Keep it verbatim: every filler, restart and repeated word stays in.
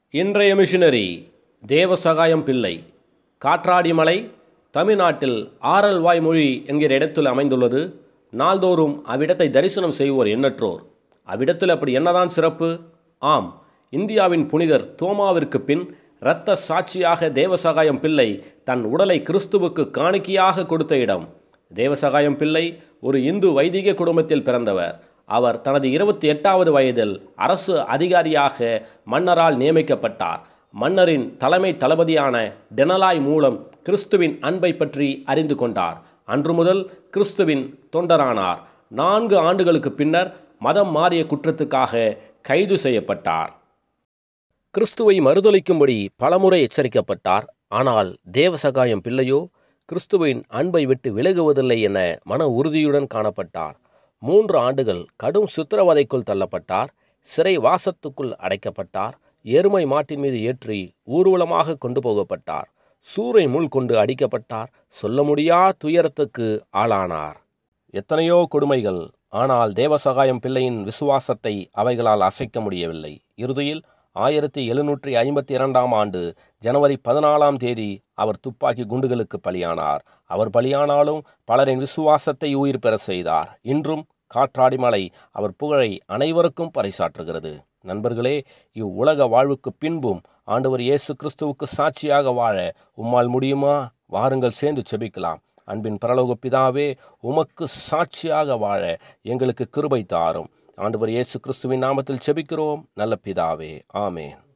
இன்றைய மிஷனரி தேவ சகாயம் பிள்ளை காற்றாடிமலை தமிழ்நாட்டில் ஆரல் வாய்மொழி என்கிற இடத்தில் அமைந்துள்ளது. நாள்தோறும் அவ்விடத்தை தரிசனம் செய்வோர் எண்ணற்றோர். அவ்விடத்தில் அப்படி என்னதான் சிறப்பு? ஆம், இந்தியாவின் புனிதர் தோமாவிற்கு பின் இரத்த சாட்சியாக தேவசகாயம் பிள்ளை தன் உடலை கிறிஸ்துவுக்கு காணிக்கையாக கொடுத்த இடம். தேவசகாயம் பிள்ளை ஒரு இந்து வைதிக குடும்பத்தில் பிறந்தவர். அவர் தனது இருபத்தி எட்டாவது வயதில் அரசு அதிகாரியாக மன்னரால் நியமிக்கப்பட்டார். மன்னரின் தலைமை தளபதியான டெனலாய் மூலம் கிறிஸ்துவின் அன்பை பற்றி அறிந்து கொண்டார். அன்று முதல் கிறிஸ்துவின் தொண்டரானார். நான்கு ஆண்டுகளுக்கு பின்னர் மதம் மாறிய குற்றத்துக்காக கைது செய்யப்பட்டார். கிறிஸ்துவை மறுதலிக்கும்படி பலமுறை எச்சரிக்கப்பட்டார். ஆனால் தேவசகாயம் பிள்ளையோ கிறிஸ்துவின் அன்பை விட்டு விலகுவதில்லை என மன உறுதியுடன் காணப்பட்டார். மூன்று ஆண்டுகள் கடும் சித்திரவதைக்குள் தள்ளப்பட்டார். சிறை வாசத்துக்குள் அடைக்கப்பட்டார். எருமை மாட்டின் மீது ஏற்றி ஊர்வலமாக கொண்டு போகப்பட்டார். சூறை முள் கொண்டு அடிக்கப்பட்டார். சொல்ல முடியா துயரத்துக்கு ஆளானார். எத்தனையோ கொடுமைகள். ஆனால் தேவசகாயம் பிள்ளையின் விசுவாசத்தை அவைகளால் அசைக்க முடியவில்லை. இறுதியில் ஆயிரத்தி எழுநூற்றி ஐம்பத்தி இரண்டாம் ஆண்டு ஜனவரி பதினாலாம் தேதி அவர் துப்பாக்கி குண்டுகளுக்கு பலியானார். அவர் பலியானாலும் பலரின் விசுவாசத்தை உயிர் பெற செய்தார். இன்றும் காற்றாடிமலை அவர் புகழை அனைவருக்கும் பறைசாற்றுகிறது. நண்பர்களே, இவ்வுலக வாழ்வுக்கு பின்பும் ஆண்டவர் இயேசு கிறிஸ்துவுக்கு சாட்சியாக வாழ உம்மால் முடியுமா? வாருங்கள், சேர்ந்து செபிக்கலாம். அன்பின் பரலோக பிதாவே, உமக்கு சாட்சியாக வாழ எங்களுக்கு கிருபை தாரும். ஆண்டவர் இயேசு கிறிஸ்துவின் நாமத்தில் செபிக்கிறோம் நல்ல பிதாவே, ஆமேன்.